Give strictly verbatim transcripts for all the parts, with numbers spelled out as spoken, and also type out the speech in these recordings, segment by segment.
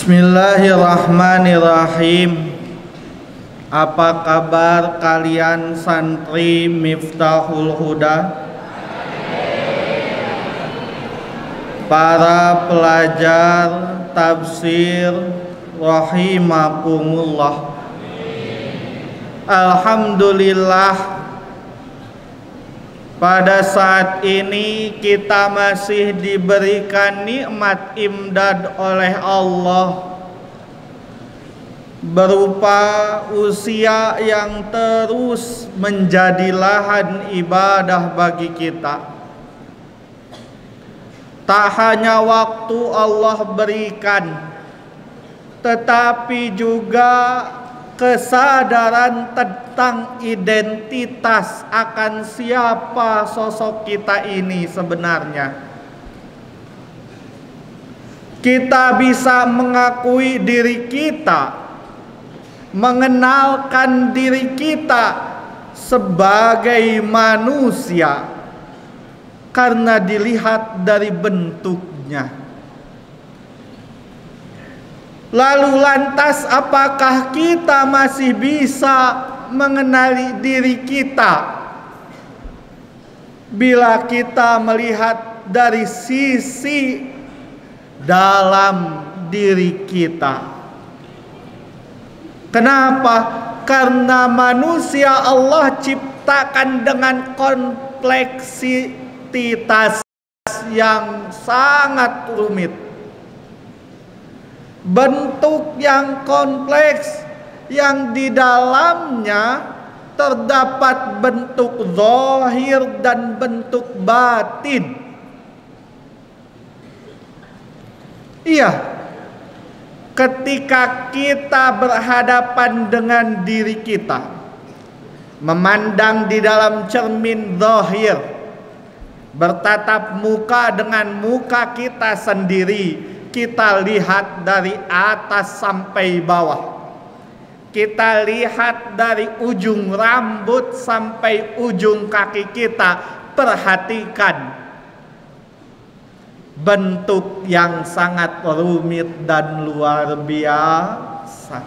Bismillahirrahmanirrahim. Apa kabar kalian santri Miftahul Huda? Para pelajar tafsir rahimakumullah. Alhamdulillah, pada saat ini kita masih diberikan nikmat imdad oleh Allah berupa usia yang terus menjadi lahan ibadah bagi kita. Tak hanya waktu Allah berikan, tetapi juga kesadaran tentang identitas akan siapa sosok kita ini sebenarnya. Kita bisa mengakui diri kita, mengenalkan diri kita sebagai manusia karena dilihat dari bentuknya. Lalu lantas apakah kita masih bisa mengenali diri kita bila kita melihat dari sisi dalam diri kita? Kenapa? Karena manusia Allah ciptakan dengan kompleksitas yang sangat rumit. Bentuk yang kompleks yang di dalamnya terdapat bentuk zahir dan bentuk batin. Iya, ketika kita berhadapan dengan diri kita, memandang di dalam cermin zahir, bertatap muka dengan muka kita sendiri, kita lihat dari atas sampai bawah. Kita lihat dari ujung rambut sampai ujung kaki kita. Perhatikan bentuk yang sangat rumit dan luar biasa.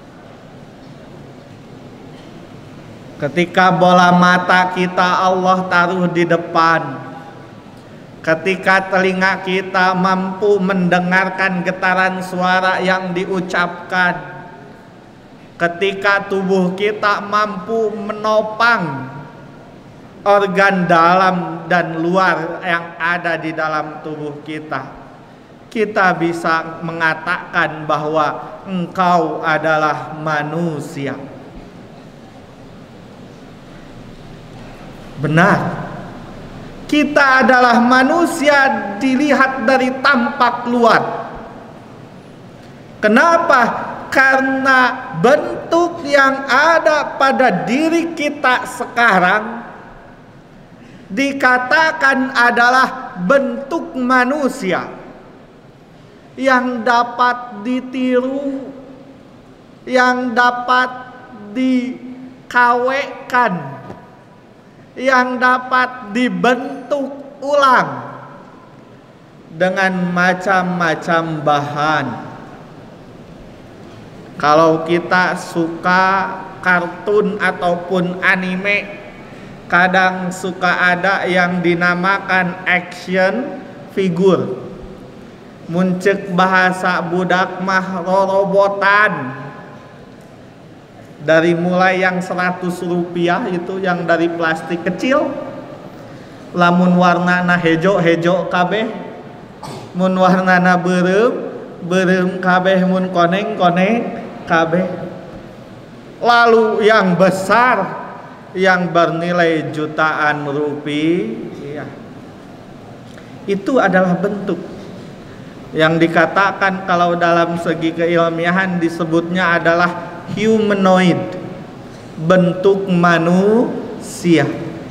Ketika bola mata kita Allah taruh di depan, ketika telinga kita mampu mendengarkan getaran suara yang diucapkan, ketika tubuh kita mampu menopang organ dalam dan luar yang ada di dalam tubuh kita, kita bisa mengatakan bahwa engkau adalah manusia. Benar, kita adalah manusia dilihat dari tampak luar. Kenapa? Karena bentuk yang ada pada diri kita sekarang dikatakan adalah bentuk manusia yang dapat ditiru, yang dapat dikawekan, yang dapat dibentuk ulang dengan macam-macam bahan. Kalau kita suka kartun ataupun anime, kadang suka ada yang dinamakan action figure. Muncul bahasa budak mah rorobotan. Dari mulai yang seratus rupiah itu yang dari plastik kecil, lamun warnana hejo-hejo kabeh, mun warnana beureum beureum kabeh, mun koneng-koneng kabeh. Lalu yang besar yang bernilai jutaan rupiah, itu adalah bentuk yang dikatakan kalau dalam segi keilmiahan disebutnya adalah humanoid, bentuk manusia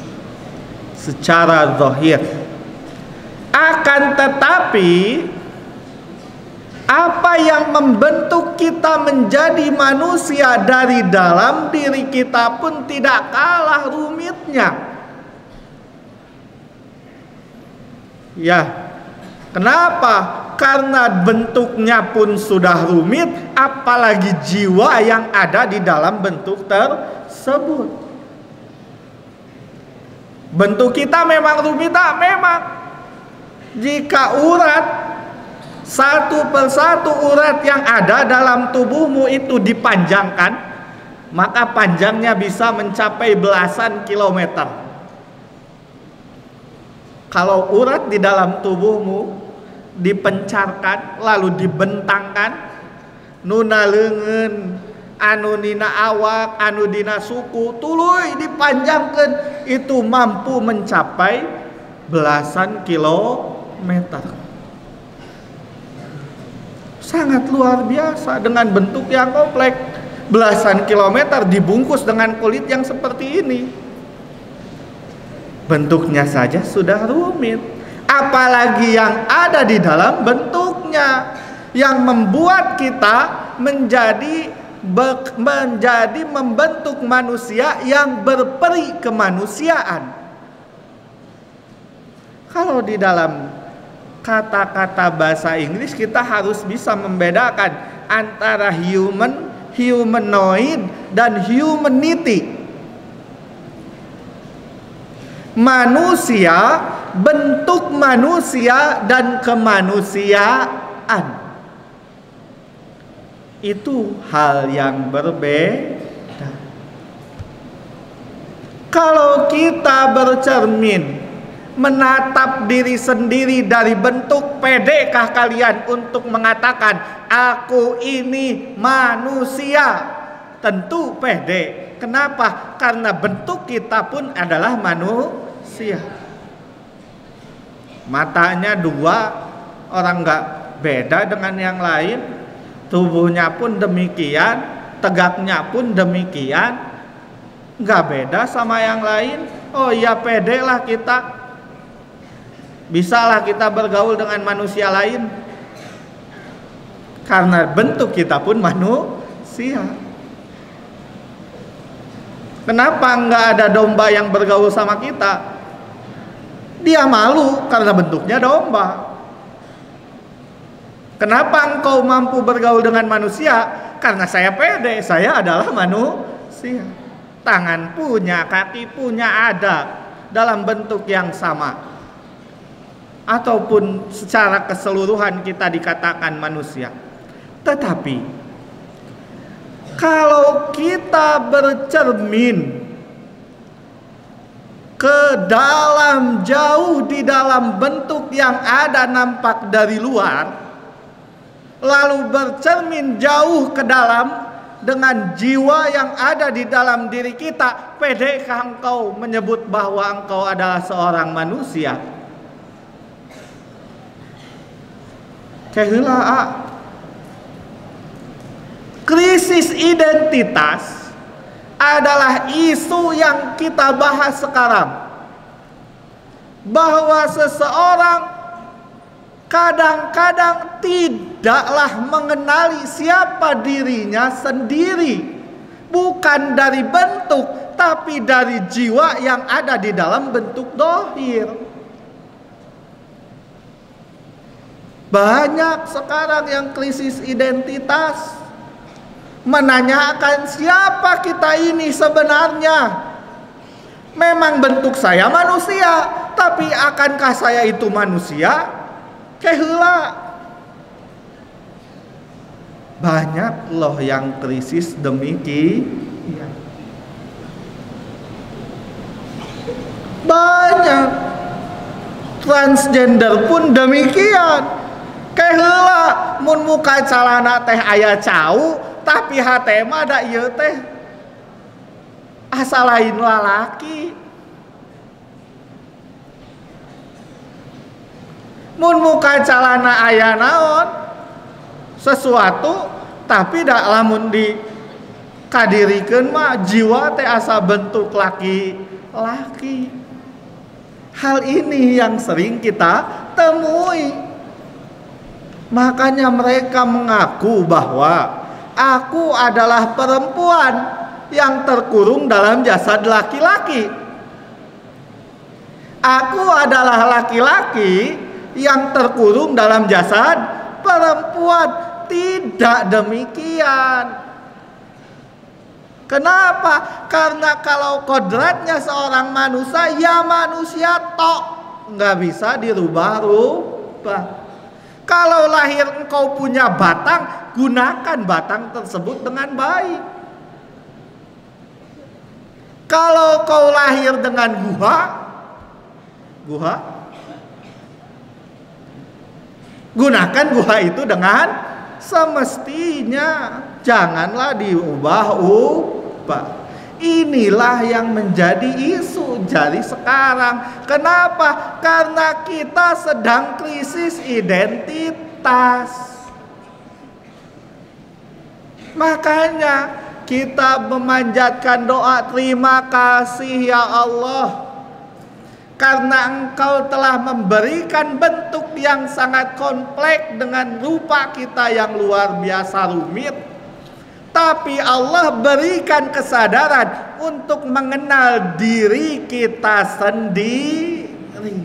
secara zahir. Akan tetapi apa yang membentuk kita menjadi manusia dari dalam diri kita pun tidak kalah rumitnya. Ya, kenapa? Karena bentuknya pun sudah rumit, apalagi jiwa yang ada di dalam bentuk tersebut. Bentuk kita memang rumit, tak? Memang. Jika urat satu persatu urat yang ada dalam tubuhmu itu dipanjangkan, maka panjangnya bisa mencapai belasan kilometer. Kalau urat di dalam tubuhmu dipencarkan lalu dibentangkan, nuna leungeun, anu dina awak, anu dina suku, tuluy dipanjangkan, itu mampu mencapai belasan kilometer. Sangat luar biasa dengan bentuk yang kompleks. Belasan kilometer dibungkus dengan kulit yang seperti ini. Bentuknya saja sudah rumit, apalagi yang ada di dalam bentuknya, yang membuat kita menjadi menjadi membentuk manusia yang berperi kemanusiaan. Kalau di dalam kata-kata bahasa Inggris kita harus bisa membedakan antara human, humanoid, dan humanity. Manusia, bentuk manusia, dan kemanusiaan. Itu hal yang berbeda. Kalau kita bercermin, menatap diri sendiri dari bentuk, pedekah kalian untuk mengatakan aku ini manusia? Tentu pede. Kenapa? Karena bentuk kita pun adalah manusia. Matanya dua, orang nggak beda dengan yang lain. Tubuhnya pun demikian, tegaknya pun demikian, nggak beda sama yang lain. Oh iya, pede lah kita. Bisalah kita bergaul dengan manusia lain, karena bentuk kita pun manusia. Kenapa nggak ada domba yang bergaul sama kita? Dia malu karena bentuknya domba. Kenapa engkau mampu bergaul dengan manusia? Karena saya pede, saya adalah manusia. Tangan punya, kaki punya, ada dalam bentuk yang sama. Ataupun secara keseluruhan kita dikatakan manusia. Tetapi kalau kita bercermin ke dalam, jauh di dalam bentuk yang ada nampak dari luar, lalu bercermin jauh ke dalam dengan jiwa yang ada di dalam diri kita, pedekah engkau menyebut bahwa engkau adalah seorang manusia? Keheula. Krisis identitas adalah isu yang kita bahas sekarang. Bahwa seseorang kadang-kadang tidaklah mengenali siapa dirinya sendiri. Bukan dari bentuk, tapi dari jiwa yang ada di dalam bentuk dohir. Banyak sekarang yang krisis identitas, menanyakan siapa kita ini sebenarnya. Memang bentuk saya manusia, tapi akankah saya itu manusia? Keheula. Banyak loh yang krisis demikian. Banyak. Transgender pun demikian. Keheula, mun muka calana teh aya cau, tapi hate mah da ieu teh asa lain lalaki. Mun muka calana aya naon sesuatu, tapi da lamun di kadirikeun mah jiwa teh asa bentuk laki-laki. Hal ini yang sering kita temui. Makanya mereka mengaku bahwa aku adalah perempuan yang terkurung dalam jasad laki-laki. Aku adalah laki-laki yang terkurung dalam jasad perempuan. Tidak demikian. Kenapa? Karena kalau kodratnya seorang manusia, ya manusia tok, nggak bisa dirubah-rubah. Kalau lahir engkau punya batang, gunakan batang tersebut dengan baik. Kalau kau lahir dengan guha, guha, gunakan guha itu dengan semestinya. Janganlah diubah-ubah. Inilah yang menjadi isu jadi sekarang. Kenapa? Karena kita sedang krisis identitas. Makanya kita memanjatkan doa, terima kasih ya Allah, karena Engkau telah memberikan bentuk yang sangat kompleks dengan rupa kita yang luar biasa rumit. Tapi Allah berikan kesadaran untuk mengenal diri kita sendiri.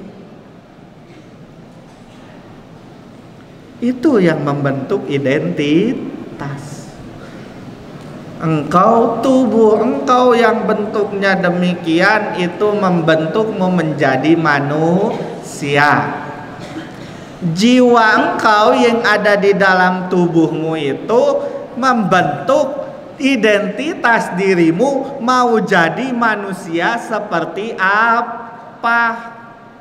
Itu yang membentuk identitas. Engkau, tubuh engkau yang bentuknya demikian, itu membentukmu menjadi manusia. Jiwa engkau yang ada di dalam tubuhmu itu membentuk identitas dirimu mau jadi manusia seperti apa.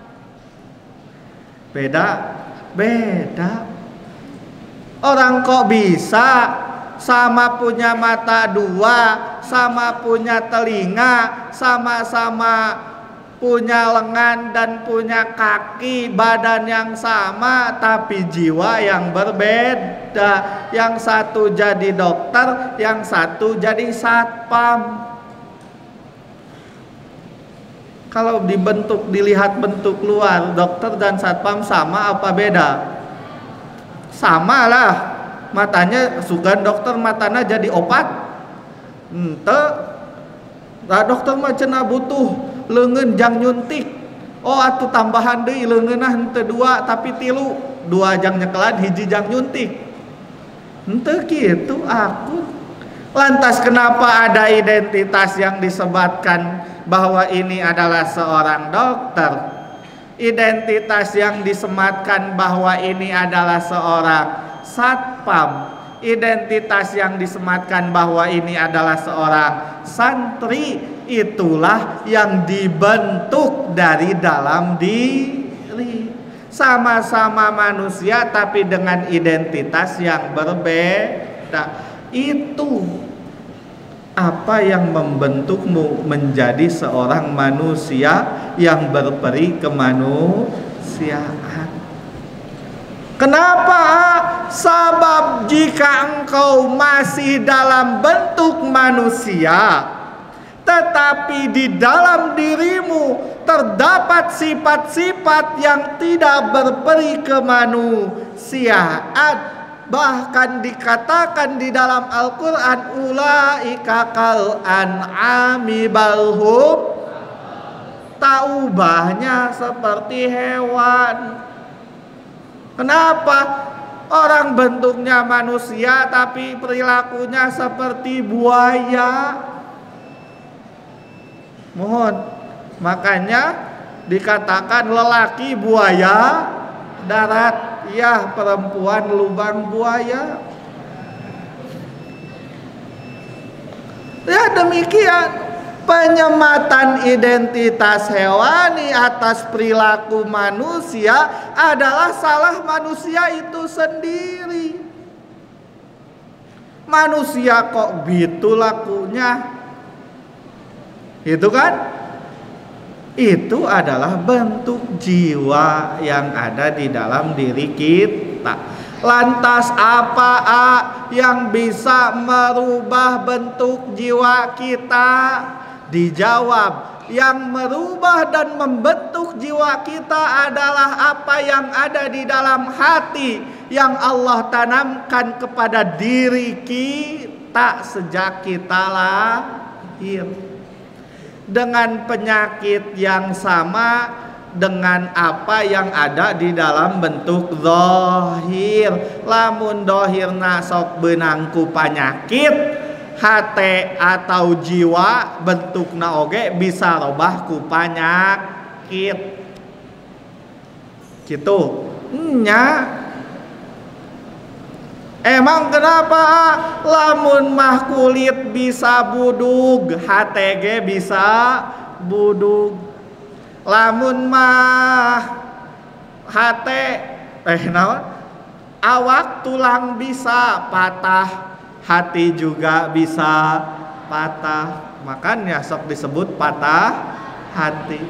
Beda, beda. Orang kok bisa sama punya mata dua, sama punya telinga, sama-sama punya lengan dan punya kaki, badan yang sama, tapi jiwa yang berbeda. Yang satu jadi dokter, yang satu jadi satpam. Kalau dibentuk, dilihat bentuk luar, dokter dan satpam sama apa beda? Sama lah. Matanya sugan dokter matanya jadi opat. Ente, nah dokter mah cenah butuh leungeun jang nyuntik. Oh atuh tambahan deui leungeunna henteu dua tapi tilu, dua jang nyekelan hiji jang nyuntik. Henteu kitu aku. Lantas kenapa ada identitas yang disebatkan bahwa ini adalah seorang dokter? Identitas yang disematkan bahwa ini adalah seorang satpam. Identitas yang disematkan bahwa ini adalah seorang santri. Itulah yang dibentuk dari dalam diri. Sama-sama manusia tapi dengan identitas yang berbeda. Itu apa yang membentukmu menjadi seorang manusia yang berperi kemanusiaan. Kenapa? Sebab jika engkau masih dalam bentuk manusia, tetapi di dalam dirimu terdapat sifat-sifat yang tidak berperi kemanusiaan, bahkan dikatakan di dalam Al-Quran, ulaika kal an'ami balhum, tak ubahnya seperti hewan. Kenapa? Orang bentuknya manusia tapi perilakunya seperti buaya. Mohon, makanya dikatakan lelaki buaya darat, ya perempuan lubang buaya. Ya demikian. Penyematan identitas hewani atas perilaku manusia adalah salah manusia itu sendiri. Manusia kok gitu lakunya? Itu kan? Itu adalah bentuk jiwa yang ada di dalam diri kita. Lantas apa A yang bisa merubah bentuk jiwa kita? Dijawab, yang merubah dan membentuk jiwa kita adalah apa yang ada di dalam hati yang Allah tanamkan kepada diri kita sejak kita lahir. Dengan penyakit yang sama, dengan apa yang ada di dalam bentuk zahir. Lamun zahirna sok beunang ku panyakit, hate atau jiwa bentukna oge bisa robah ku panyakit. Gitu nya. Emang kenapa lamun mah kulit bisa budug, hate ge bisa budug. Lamun mah hate eh naon? Awak tulang bisa patah, hati juga bisa patah. Makanya sok disebut patah hati.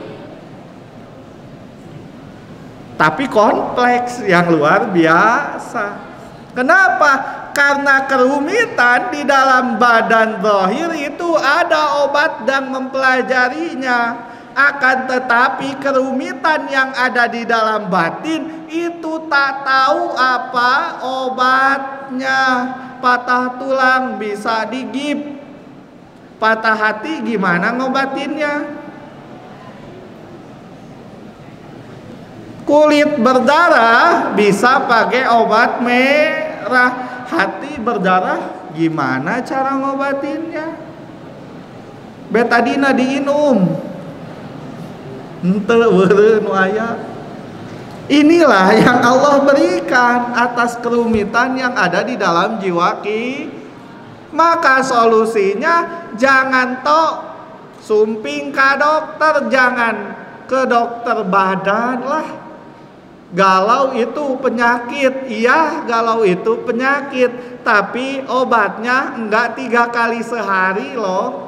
Tapi kompleks yang luar biasa. Kenapa? Karena kerumitan di dalam badan zahir itu ada obat dan mempelajarinya. Akan tetapi kerumitan yang ada di dalam batin itu tak tahu apa obatnya. Patah tulang bisa digip, patah hati gimana ngobatinnya? Kulit berdarah bisa pakai obat merah. Hati berdarah gimana cara ngobatinnya? Betadina diinum. Henteu weureun aya. Inilah yang Allah berikan atas kerumitan yang ada di dalam jiwa kita. Maka solusinya jangan tok sumping ke dokter, jangan ke dokter badan lah. Galau itu penyakit, iya galau itu penyakit, tapi obatnya enggak tiga kali sehari loh.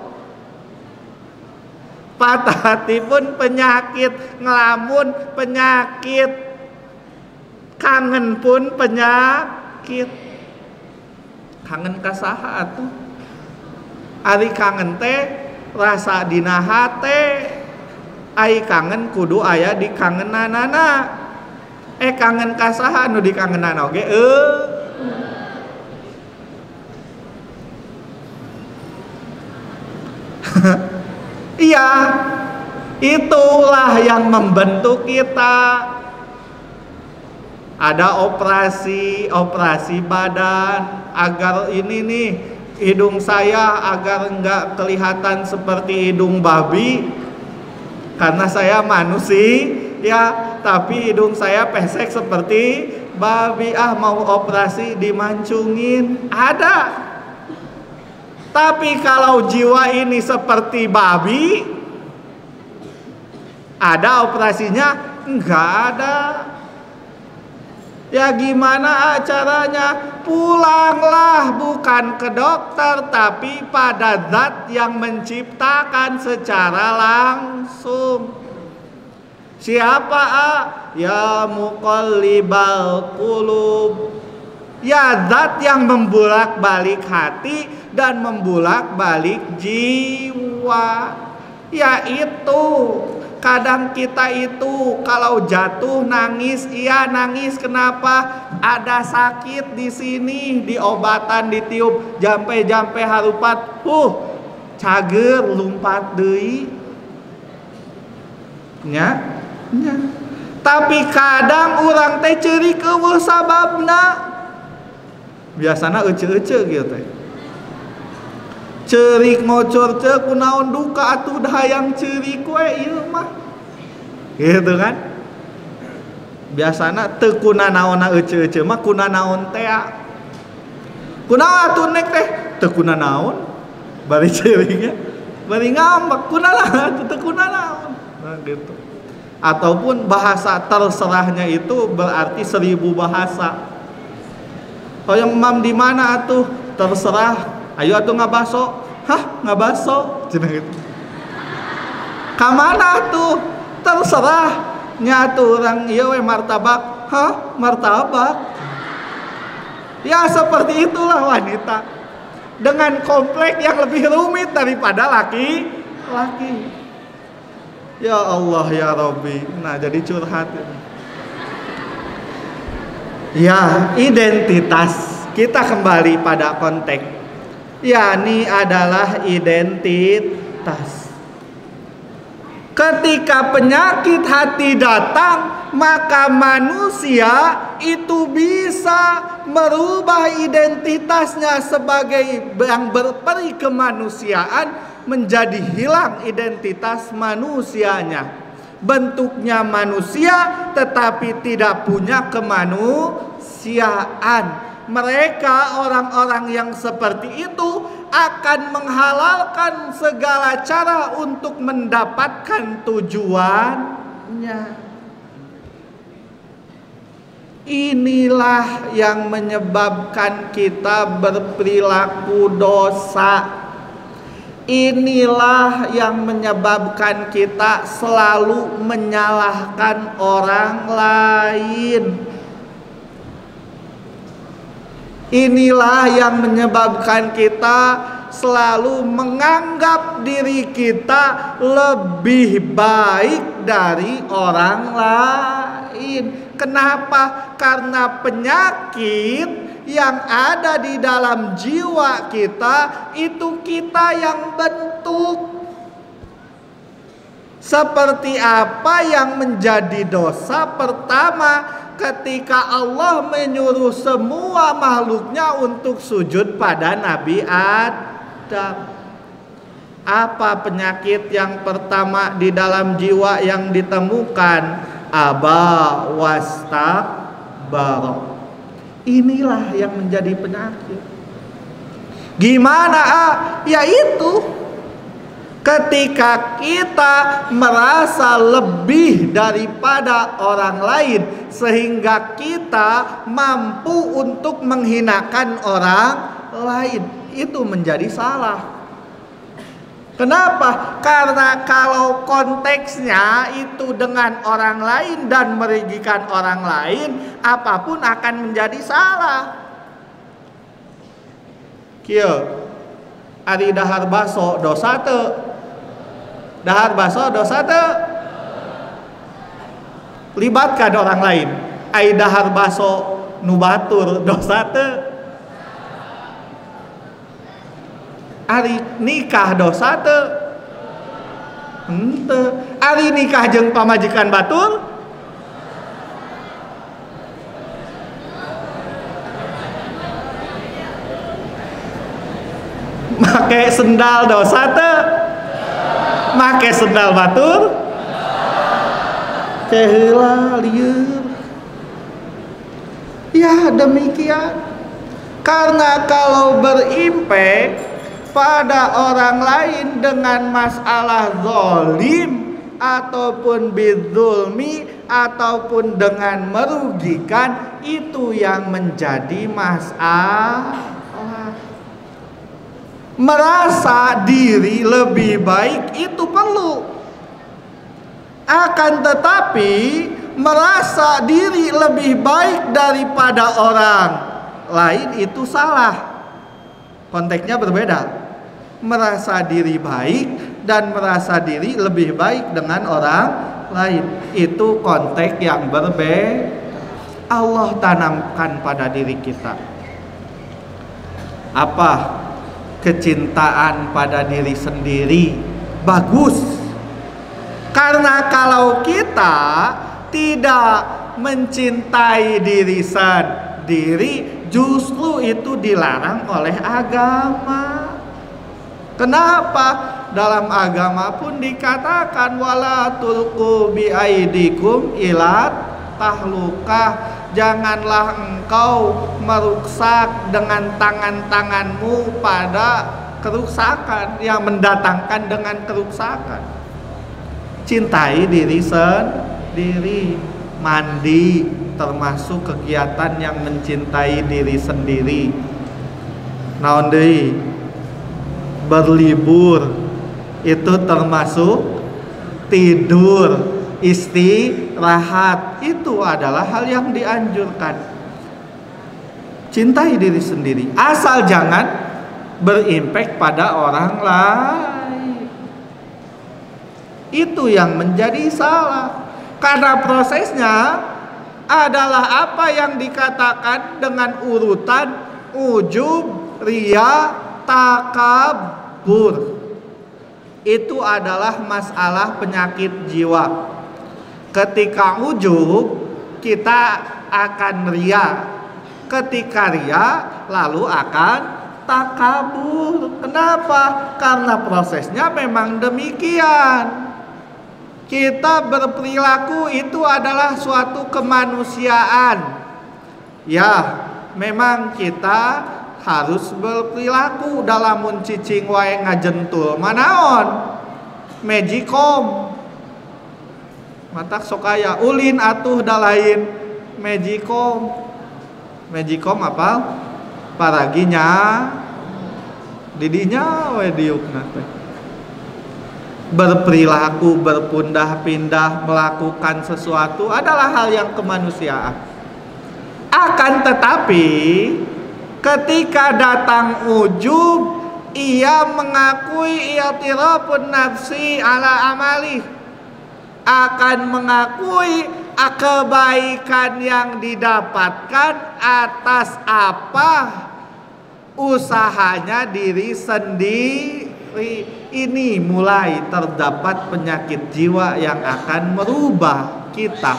Patah hati pun penyakit, ngelamun penyakit, kangen pun penyakit. Kangen kasaha atuh? Ari kangen teh rasa dina hate, ai kangen kudu aya di kangenanana. Eh kangen kasaha nu dikangenan oge eh iya, itulah yang membentuk kita. Ada operasi operasi badan agar ini nih hidung saya agar enggak kelihatan seperti hidung babi karena saya manusia ya, tapi hidung saya pesek seperti babi. Ah mau operasi dimancungin, ada. Tapi kalau jiwa ini seperti babi, ada operasinya? Enggak ada. Ya gimana caranya? Pulanglah bukan ke dokter, tapi pada zat yang menciptakan secara langsung. Siapa ah? Ya muqallibal qulub. Ya zat yang membulak-balik hati dan membulak-balik jiwa. Yaitu kadang kita itu kalau jatuh nangis, iya nangis kenapa? Ada sakit di sini, diobatan, ditiup, jampe-jampe harupat, huh, cager lumpat deui. Nya, nya. Tapi kadang urang teh ceurik eueuh sababna. Biasana ece-ece gitu teh. Cerik ngocor cek kunaon duka atuh hayang cerik we ieu mah. Gitu kan? Biasana teu kunanaonna ece-ece mah kunanaon teh. Kunaon atuh nek teh? Teu kunanaon. Bari ceriknya bari ngambek kunaon teu kunanaon. Nah gitu. Ataupun bahasa terserahnya itu berarti seribu bahasa. Hoyong mam di mana atuh? Terserah. Ayo atuh ngabaso. Hah, ngabaso? Cenah gitu. Ka mana atuh? Terserah. Nya atuh urang ieu we martabak. Hah, martabak. Ya seperti itulah wanita. Dengan kompleks yang lebih rumit daripada laki-laki. Ya Allah ya Rabbi. Nah, jadi curhat. Ya, identitas. Kita kembali pada konteks. Ya, ini adalah identitas. Ketika penyakit hati datang, maka manusia itu bisa merubah identitasnya sebagai yang berperi kemanusiaan menjadi hilang identitas manusianya. Bentuknya manusia tetapi tidak punya kemanusiaan. Mereka orang-orang yang seperti itu akan menghalalkan segala cara untuk mendapatkan tujuannya. Inilah yang menyebabkan kita berperilaku dosa. Inilah yang menyebabkan kita selalu menyalahkan orang lain. Inilah yang menyebabkan kita selalu menganggap diri kita lebih baik dari orang lain. Kenapa? Karena penyakit yang ada di dalam jiwa kita itu kita yang bentuk. Seperti apa yang menjadi dosa pertama ketika Allah menyuruh semua makhluknya untuk sujud pada Nabi Adam. Apa penyakit yang pertama di dalam jiwa yang ditemukan? Aba wastakbara. Inilah yang menjadi penyakit. Gimana? Ah? Yaitu ketika kita merasa lebih daripada orang lain sehingga kita mampu untuk menghinakan orang lain, itu menjadi salah. Kenapa? Karena kalau konteksnya itu dengan orang lain dan merugikan orang lain, apapun akan menjadi salah. Kieu ari dahar baso dosa teu? Dahar baso dosa teu? Libatkan orang lain. Ai dahar baso nu batur dosa teu? Ari nikah dosa teu? Henteu. Ari nikah jeung pamajikan batur? Make sendal dosa teu? Make sendal batur? Ceheula lieur. Ya demikian. Karena kalau berimpact pada orang lain dengan masalah zalim ataupun bidzulmi ataupun dengan merugikan, itu yang menjadi masalah. Merasa diri lebih baik itu perlu. Akan tetapi merasa diri lebih baik daripada orang lain itu salah. Konteksnya berbeda. Merasa diri baik dan merasa diri lebih baik dengan orang lain, itu konteks yang berbeda. Allah tanamkan pada diri kita apa? Kecintaan pada diri sendiri. Bagus. Karena kalau kita tidak mencintai diri sendiri, justru itu dilarang oleh agama. Kenapa? Dalam agama pun dikatakan wala tulqu bi aidikum ila tahlukah. Janganlah engkau merusak dengan tangan-tanganmu pada kerusakan yang mendatangkan dengan kerusakan. Cintai diri sendiri. Mandi termasuk kegiatan yang mencintai diri sendiri. Naon deui? Berlibur itu termasuk tidur, istirahat, itu adalah hal yang dianjurkan. Cintai diri sendiri, asal jangan berimpact pada orang lain. Itu yang menjadi salah. Karena prosesnya adalah apa yang dikatakan dengan urutan ujub, ria, takabur. itu adalah masalah penyakit jiwa. Ketika ujub, kita akan ria. Ketika ria, lalu akan takabur. Kenapa? Karena prosesnya memang demikian. Kita berperilaku itu adalah suatu kemanusiaan. Ya, memang kita harus berperilaku dalam cicing wae ngajentul manaon Magicom matak sokaya ulin atuh da lain Magicom Magicom apa paraginya didinya we diukna teh berperilaku berpindah-pindah melakukan sesuatu adalah hal yang kemanusiaan. Akan tetapi ketika datang ujub, ia mengakui i'tirafun nafsi ala amali, akan mengakui kebaikan yang didapatkan atas apa usahanya diri sendiri. Ini mulai terdapat penyakit jiwa yang akan merubah kita.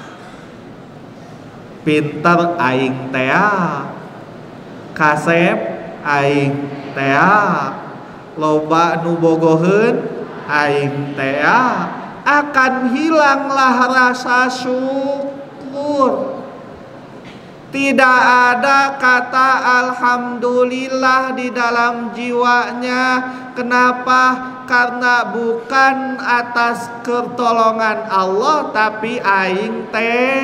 Pinter aing tea, kasep aing tea, loba nu bogoheun aing tea, akan hilanglah rasa syukur. Tidak ada kata alhamdulillah di dalam jiwanya. Kenapa? Karena bukan atas pertolongan Allah, tapi aing teh.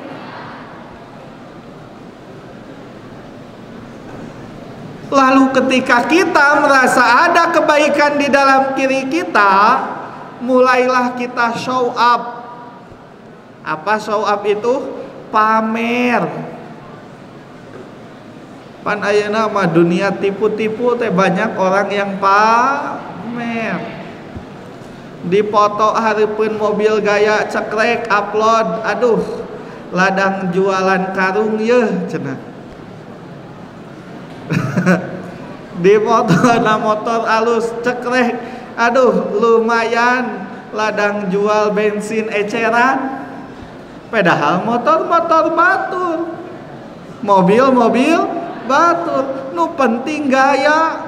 Lalu ketika kita merasa ada kebaikan di dalam diri kita, mulailah kita show up. Apa show up itu? Pamer. Pan ayeuna mah dunia tipu-tipu teh banyak orang yang pamer. Dipoto hareupeun mobil gaya cekrek upload, aduh ladang jualan karung yeuh cenah. Dipoto na motor alus cekrek, aduh lumayan ladang jual bensin eceran. Padahal motor-motor batur, mobil-mobil batur, nu penting gaya.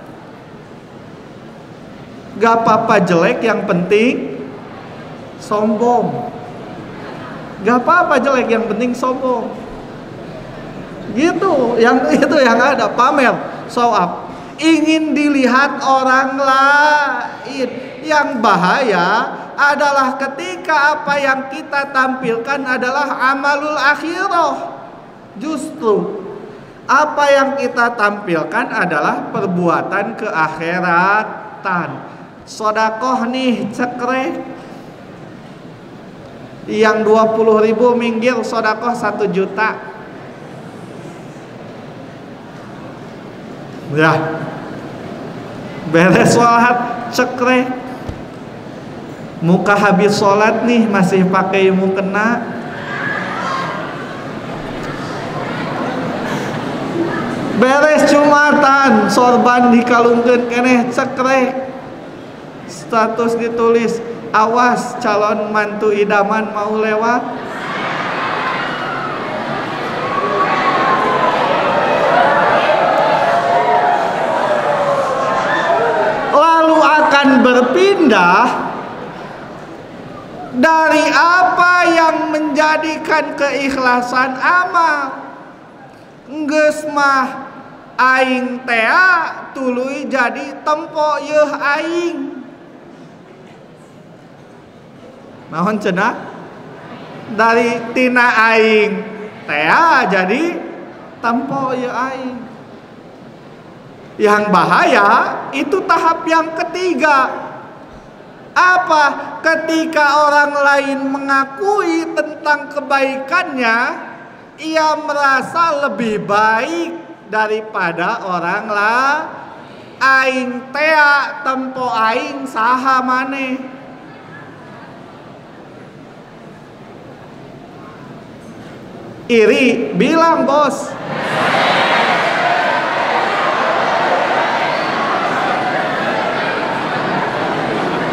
Gak apa-apa jelek, yang penting sombong. Gak apa-apa jelek, yang penting sombong. Gitu, yang itu yang ada, pamer, show up, ingin dilihat orang lain. Yang bahaya adalah ketika apa yang kita tampilkan adalah amalul akhirah. Justru apa yang kita tampilkan adalah perbuatan keakhiratan. Sodakoh nih cekrek, yang dua puluh ribu minggir sodakoh satu juta. Ya, beres sholat cekrek, muka habis sholat nih masih pakai mukena. Beres Jumatan, sorban dikalungkeun keneh cekrek, status ditulis awas calon mantu idaman mau lewat. Lalu akan berpindah dari apa yang menjadikan keikhlasan amal. Geus mah aing tea tuluy jadi tempo yeuh aing. Naon cenah? Dari tina aing tea jadi tempo yeuh aing. Yang bahaya itu tahap yang ketiga. Apa? Ketika orang lain mengakui tentang kebaikannya, ia merasa lebih baik daripada orang lain. Aing tea tempo aing saha maneh. Iri, bilang bos.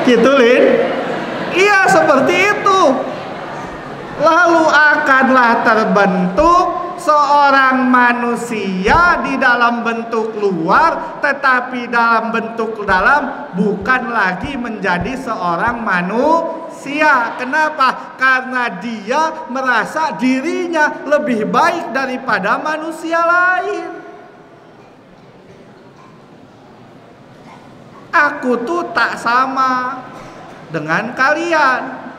Gitu Lin. Iya seperti itu. Lalu akanlah terbentuk seorang manusia di dalam bentuk luar, tetapi dalam bentuk dalam bukan lagi menjadi seorang manusia. Kenapa? Karena dia merasa dirinya lebih baik daripada manusia lain. Aku tuh tak sama dengan kalian.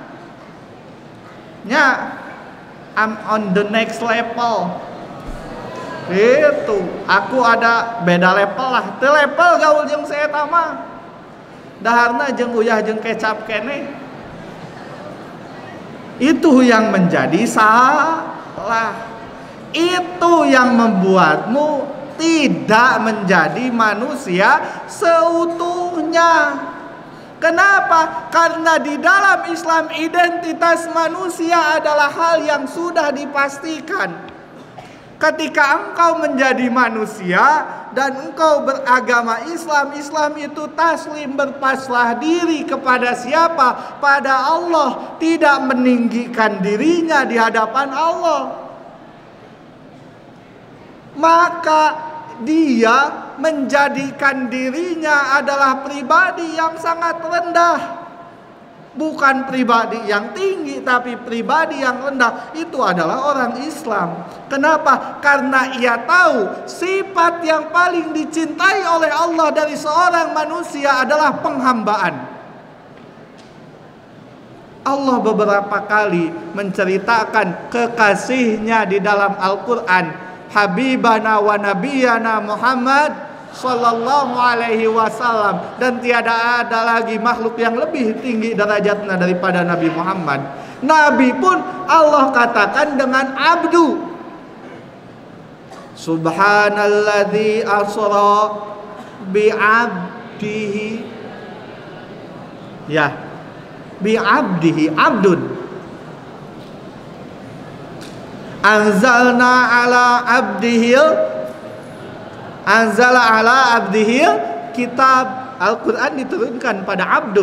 Ya, I'm on the next level. Itu, aku ada beda level lah. Teu level gaul jeung saya tama. Daharna jeung uyah jeung kecap kene. Itu yang menjadi salah. Itu yang membuatmu tidak menjadi manusia seutuhnya. Kenapa? Karena di dalam Islam identitas manusia adalah hal yang sudah dipastikan. Ketika engkau menjadi manusia dan engkau beragama Islam, Islam itu taslim, berpasrah diri kepada siapa? Pada Allah, tidak meninggikan dirinya di hadapan Allah. Maka dia menjadikan dirinya adalah pribadi yang sangat rendah. Bukan pribadi yang tinggi, tapi pribadi yang rendah. Itu adalah orang Islam. Kenapa? Karena ia tahu sifat yang paling dicintai oleh Allah dari seorang manusia adalah penghambaan. Allah beberapa kali menceritakan kekasihnya di dalam Al-Quran. Habibana wa nabiyana Muhammad sallallahu alaihi wasallam, dan tiada ada lagi makhluk yang lebih tinggi derajatnya daripada Nabi Muhammad. Nabi pun Allah katakan dengan abdu. Subhanalladzi asra bi abdihi. Ya, bi abdihi, abdun. Anzalna ala abdihil Anzala ala abdihil kitab. Al-Quran diturunkan pada abdun.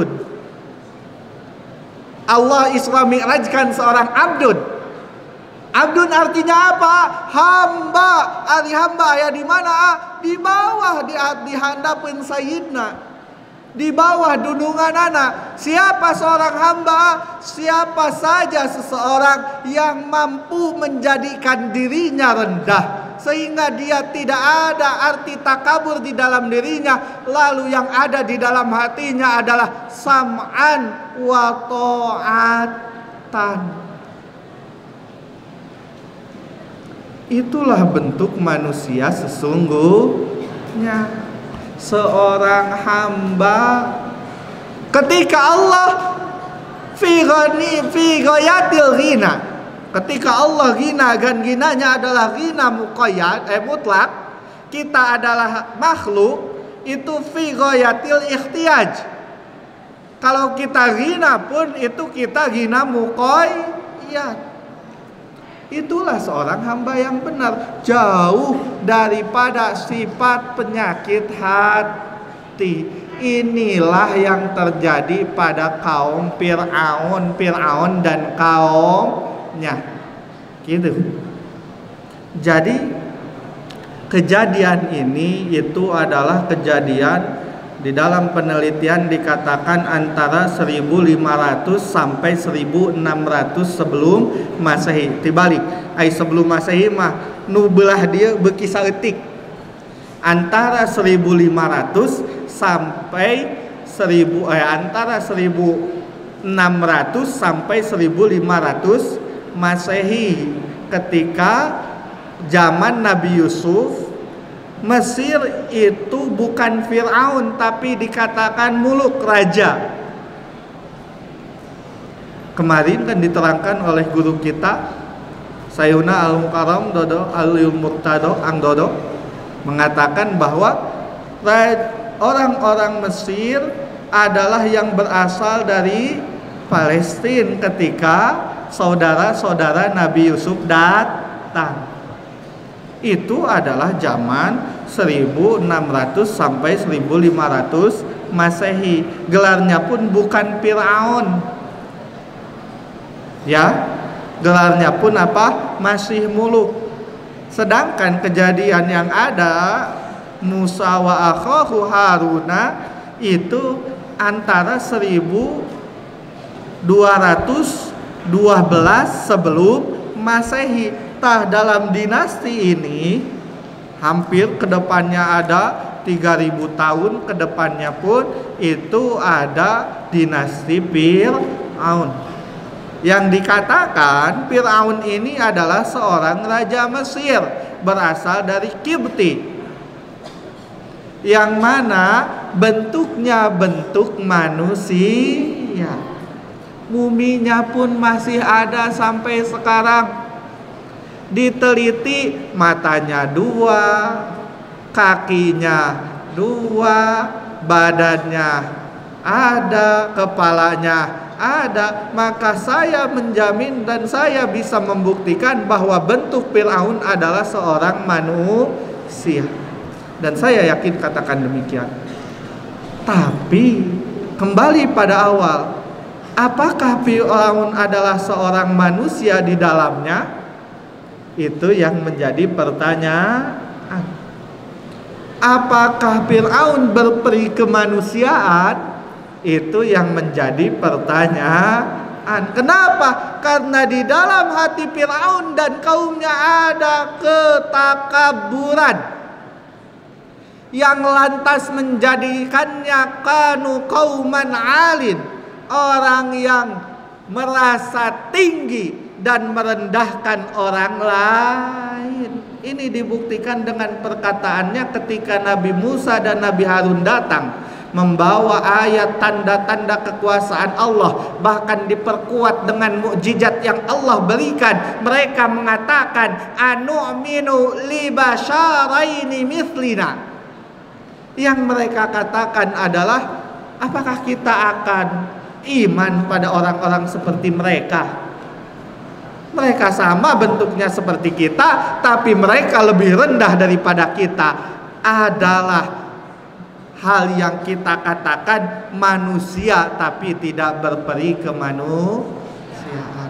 Allah Isra Mi'rajkan seorang abdun. Abdun artinya apa? Hamba. Ari hamba ya di mana? Di bawah, di di handapun sayyidna. Di bawah dunungan anak. Siapa seorang hamba? Siapa saja seseorang yang mampu menjadikan dirinya rendah, sehingga dia tidak ada arti takabur di dalam dirinya. Lalu yang ada di dalam hatinya adalah sam'an wa ta'atan. Itulah bentuk manusia sesungguhnya. Seorang hamba ketika Allah fi ghani fi ghayatil ghina, ketika Allah ghina, dan ghinanya adalah ghina muqayyad eh mutlak, kita adalah makhluk itu fi ghayatil ikhtiyaj. Kalau kita ghina pun itu kita ghina muqayyad. Itulah seorang hamba yang benar, jauh daripada sifat penyakit hati. Inilah yang terjadi pada kaum Fir'aun, Fir'aun dan kaumnya. Gitu. Jadi kejadian ini itu adalah kejadian di dalam penelitian dikatakan antara seribu lima ratus sampai seribu enam ratus sebelum Masehi. Tibalik, ai sebelum Masehi mah nu beulah dia beuki saeutik. Antara seribu lima ratus sampai seribu eh antara seribu enam ratus sampai seribu lima ratus Masehi, ketika zaman Nabi Yusuf. Mesir itu bukan Fir'aun, tapi dikatakan muluk, raja. Kemarin kan diterangkan oleh guru kita Sayuna Al-Mukarram Dodo Al-Murtado Ang Dodo, mengatakan bahwa orang-orang Mesir adalah yang berasal dari Palestina ketika saudara-saudara Nabi Yusuf datang. Itu adalah zaman seribu enam ratus sampai seribu lima ratus Masehi. Gelarnya pun bukan Fir'aun. Ya, gelarnya pun apa? Masih muluk. Sedangkan kejadian yang ada Musa wa akhahu Haruna itu antara seribu dua ratus dua belas sebelum Masehi. Tah dalam dinasti ini hampir kedepannya ada tiga ribu tahun, kedepannya pun itu ada dinasti Fir'aun. Yang dikatakan Fir'aun ini adalah seorang raja Mesir berasal dari Kipti, yang mana bentuknya bentuk manusia. Muminya pun masih ada sampai sekarang. Diteliti, matanya dua, kakinya dua, badannya ada, kepalanya ada. Maka saya menjamin dan saya bisa membuktikan bahwa bentuk Fir'aun adalah seorang manusia. Dan saya yakin katakan demikian. Tapi kembali pada awal, apakah Fir'aun adalah seorang manusia di dalamnya? Itu yang menjadi pertanyaan. Apakah Fir'aun berperi kemanusiaan? Itu yang menjadi pertanyaan. Kenapa? Karena di dalam hati Fir'aun dan kaumnya ada ketakaburan yang lantas menjadikannya kanu qauman alin, orang yang merasa tinggi dan merendahkan orang lain. Ini dibuktikan dengan perkataannya ketika Nabi Musa dan Nabi Harun datang membawa ayat tanda-tanda kekuasaan Allah, bahkan diperkuat dengan mukjizat yang Allah berikan. Mereka mengatakan, anu'minu li basyaraini mithlina. Yang mereka katakan adalah, apakah kita akan iman pada orang-orang seperti mereka? Mereka sama bentuknya seperti kita, tapi mereka lebih rendah daripada kita. Adalah hal yang kita katakan manusia, tapi tidak berperi kemanusiaan.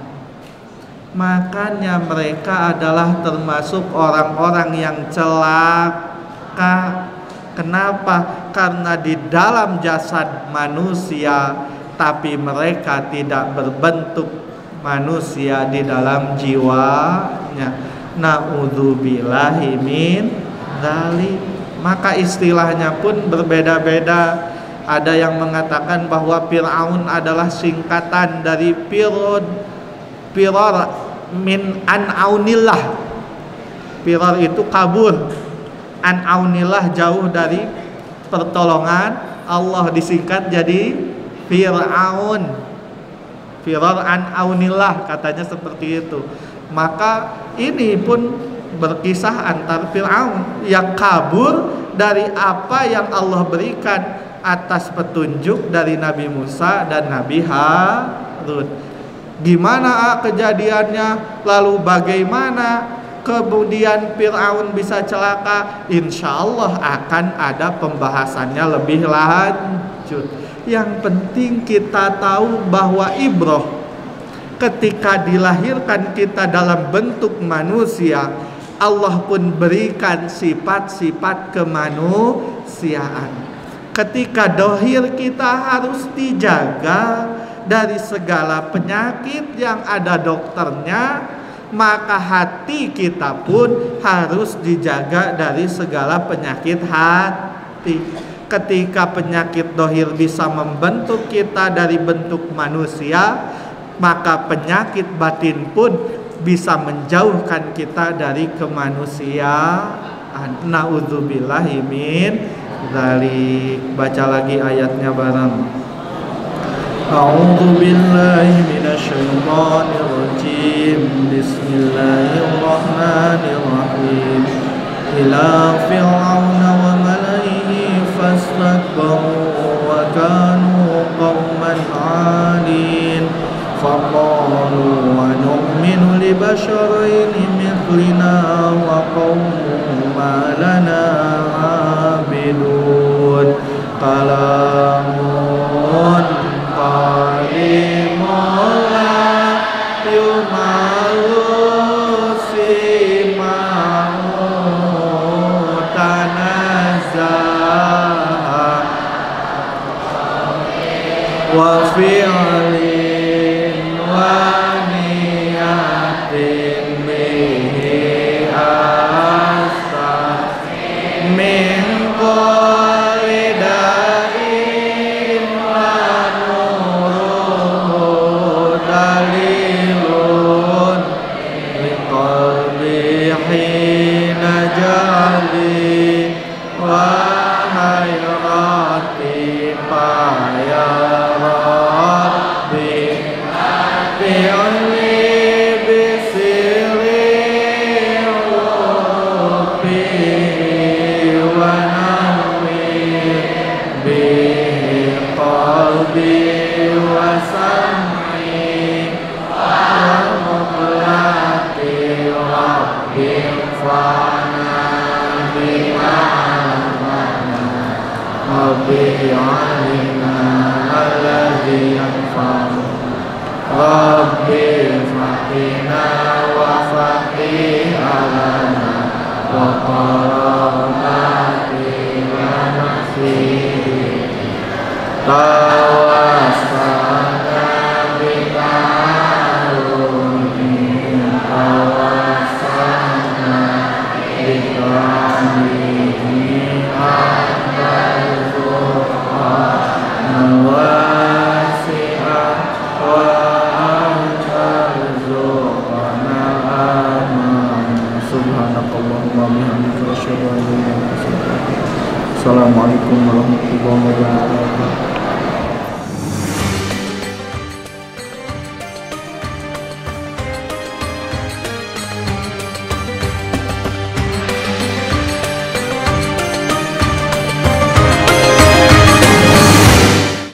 Makanya mereka adalah termasuk orang-orang yang celaka. Kenapa? Karena di dalam jasad manusia, tapi mereka tidak berbentuk manusia di dalam jiwanya. Na'udzubillahi min dzalik. Maka istilahnya pun berbeda-beda. Ada yang mengatakan bahwa Fir'aun adalah singkatan dari Firod, Firor min an'aunillah. Firor itu kabur, an'aunillah jauh dari pertolongan Allah, disingkat jadi Fir'aun. Firor an aunillah, katanya seperti itu. Maka ini pun berkisah antar Fir'aun yang kabur dari apa yang Allah berikan atas petunjuk dari Nabi Musa dan Nabi Harun. Gimana kejadiannya? Lalu bagaimana kemudian Fir'aun bisa celaka? Insya Allah akan ada pembahasannya lebih lanjut. Yang penting kita tahu bahwa ibroh ketika dilahirkan kita dalam bentuk manusia, Allah pun berikan sifat-sifat kemanusiaan. Ketika dohir kita harus dijaga dari segala penyakit yang ada dokternya, maka hati kita pun harus dijaga dari segala penyakit hati. Ketika penyakit dohir bisa membentuk kita dari bentuk manusia, maka penyakit batin pun bisa menjauhkan kita dari kemanusiaan. Na'udzubillahi min dzalik. Baca lagi ayatnya bareng. A'udzubillahi minasyaitonir rajim. Bismillahirrahmanirrahim. Ila fir'auna wa malaihi fastakbaru wa kanu qauman 'alin. Faqalu wa nu'minu li basyaraini mithlina wa qawmu ma lana 'abidun. Qala usaha wa fi'lin wa niyatin bihi asa min kulli da'in wa nuruhu dalilun liqalbi hina jali wa hayrati ya Rabbi fi'li bisiri Rabbi wa nawwir bihi qalbi wa sam'i wa muqlati Rabbi fa'na bi'amana Rabbi alina alladhi yanfa'u Rabbi faqina wa faqih alana wa qaramati wa nasiri tawassana bita'aruni tawassana bita'aruni Assalamualaikum warahmatullahi wabarakatuh.